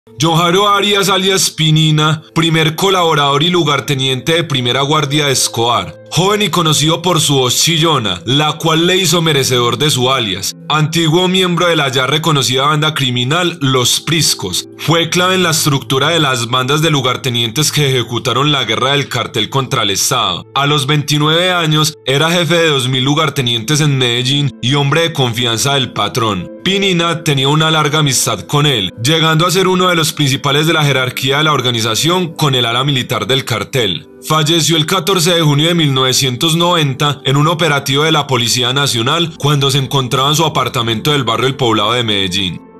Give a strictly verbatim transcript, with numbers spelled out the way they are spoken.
John Jairo Arias alias Pinina, primer colaborador y lugarteniente de Primera Guardia de Escobar, joven y conocido por su voz chillona, la cual le hizo merecedor de su alias. Antiguo miembro de la ya reconocida banda criminal Los Priscos, fue clave en la estructura de las bandas de lugartenientes que ejecutaron la guerra del cartel contra el Estado. A los veintinueve años era jefe de dos mil lugartenientes en Medellín y hombre de confianza del patrón. Pinina tenía una larga amistad con él, llegando a ser uno de los principales de la jerarquía de la organización con el ala militar del cartel. Falleció el catorce de junio de mil novecientos noventa en un operativo de la Policía Nacional cuando se encontraba en su apartamento del barrio El Poblado de Medellín.